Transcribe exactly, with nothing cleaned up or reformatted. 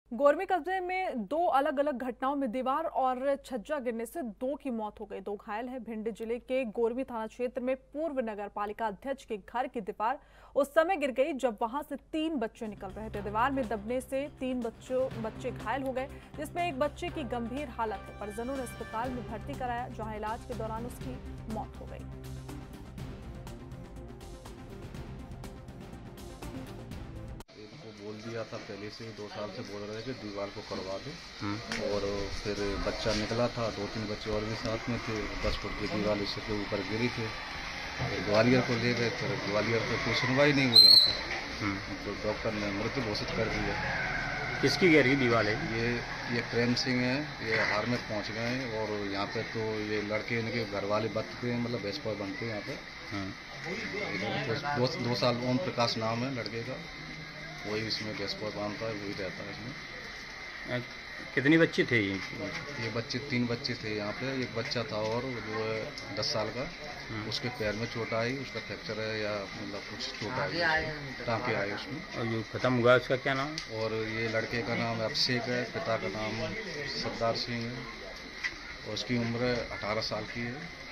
गोरमी कस्बे में दो अलग अलग घटनाओं में दीवार और छज्जा गिरने से दो की मौत हो गई। दो घायल हैं। भिंड जिले के गोरमी थाना क्षेत्र में पूर्व नगर पालिका अध्यक्ष के घर की दीवार उस समय गिर गई जब वहां से तीन बच्चे निकल रहे थे। दीवार में दबने से तीन बच्चों बच्चे घायल हो गए, जिसमें एक बच्चे की गंभीर हालत है। परिजनों ने अस्पताल में भर्ती कराया, जहाँ इलाज के दौरान उसकी मौत हो गई। बोल दिया था पहले से, दो साल से बोल रहे थे दीवार को करवा दो। और फिर बच्चा निकला था, दो तीन बच्चे और भी साथ में थे। दस फुट की दीवार इसके ऊपर गिरी थी। फिर ग्वालियर को ले गए, फिर ग्वालियर पे कोई सुनवाई नहीं हुई। यहाँ पर तो डॉक्टर ने मृत्यु घोषित कर दिया। किसकी गिरी दीवार है? ये ये प्रेम सिंह है, ये हार में पहुँच गए हैं। और यहाँ पे तो ये लड़के इनके घर वाले बचते हैं, मतलब बेसपॉय बनते हैं यहाँ पे। दो, दो साल ओम प्रकाश नाम है लड़के का, वही इसमें गैस पर बांधता है, वही रहता है इसमें। कितने बच्चे थे ये? ये बच्चे तीन बच्चे थे यहाँ पे। एक बच्चा था और जो है दस साल का, उसके पैर में चोट आई, उसका फ्रैक्चर है या मतलब कुछ चोट आई, टाँके आए उसमें। और जो खत्म हुआ उसका क्या नाम? और ये लड़के का नाम अभिषेक है, पिता का नाम सरदार सिंह है और उसकी उम्र अठारह साल की है।